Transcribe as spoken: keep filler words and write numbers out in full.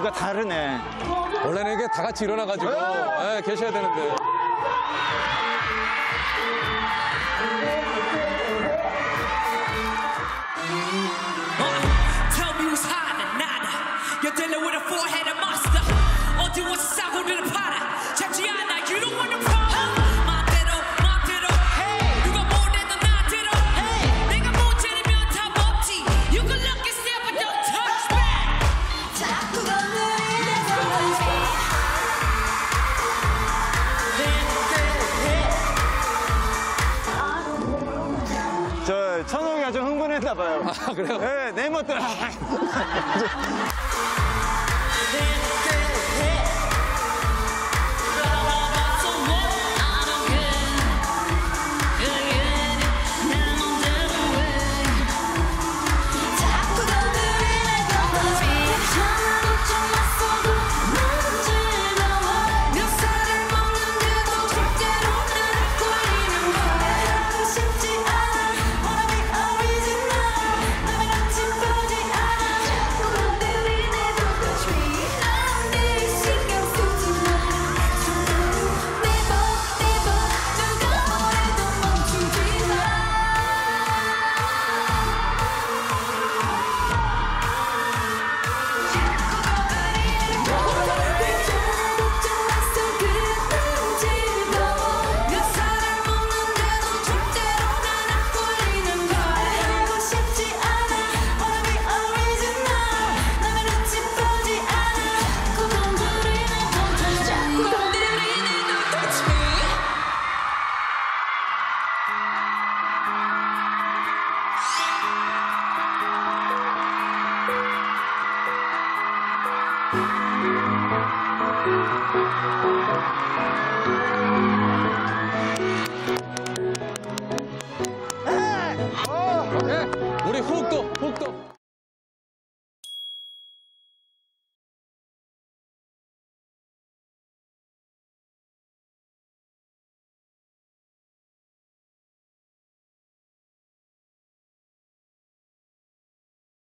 뭔가 다르네. 원래는 이게 다 같이 일어나가지고 네, 계셔야 되는데. You're dealing with a four-headed monster. 어디 와서 싸구려를 팔아. 잡지 않아. You don't want a problem. 마음대로 마음대로. 누가 뭐래도 나대로. 내가 문제라면 답 없지. You can look and stare but don't touch back. 자꾸 건드리는 거지. 저 천홍이가 좀 흥분했나 봐요. 아 그래요? 네, 내 멋대로.